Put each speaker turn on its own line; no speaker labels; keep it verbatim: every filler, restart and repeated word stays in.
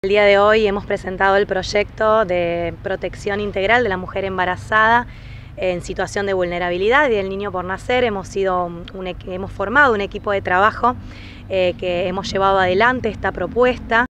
El día de hoy hemos presentado el proyecto de protección integral de la mujer embarazada en situación de vulnerabilidad y del niño por nacer. Hemos, sido un, hemos formado un equipo de trabajo eh, que hemos llevado adelante esta propuesta.